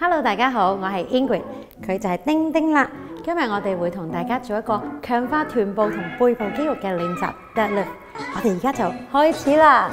Hello， 大家好，我係 Ingrid， 佢就係丁丁啦。今日我哋會同大家做一個強化臀部同背部肌肉嘅練習 deadlift。我哋而家就開始啦。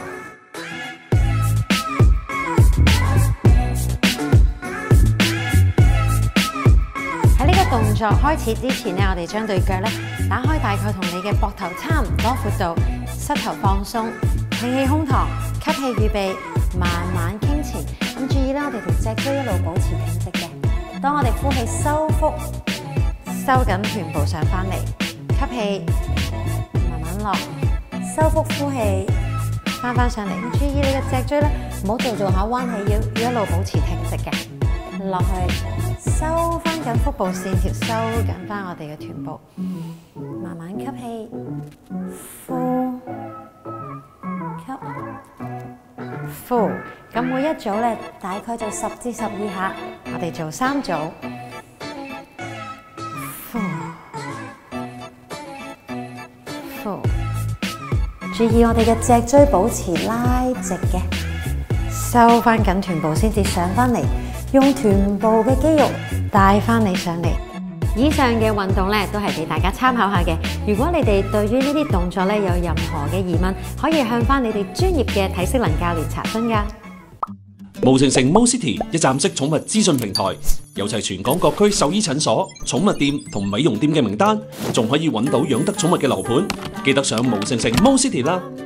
喺呢個動作開始之前咧，我哋將對腳咧打開，大概同你嘅膊頭差唔多闊度，膝頭放鬆，挺起胸膛，吸氣預備，慢慢傾前。咁注意啦，我哋條脊椎一路保持挺直嘅。當我哋呼氣收腹，收緊臀部上翻嚟，吸氣，慢慢落，收腹呼氣，翻上嚟。咁注意你嘅脊椎咧，唔好做下彎起腰，要一路保持挺直嘅。落去，收翻緊腹部線條，收緊翻我哋嘅臀部。慢慢吸氣，呼，吸，呼。咁每一組咧，大概做10至12下，我哋做3組。呼，呼。注意我哋嘅脊椎保持拉直嘅，收翻緊臀部先至上翻嚟。用臀部嘅肌肉帶翻你上嚟。以上嘅運動咧都係俾大家參考下嘅。如果你哋對於呢啲動作咧有任何嘅疑問，可以向翻你哋專業嘅體適能教練查詢㗎。 毛城城 Mo City 一站式寵物資訊平台，有齊全港各區獸醫診所、寵物店同美容店嘅名單，仲可以揾到養得寵物嘅樓盤。記得上毛城城 Mo City 啦！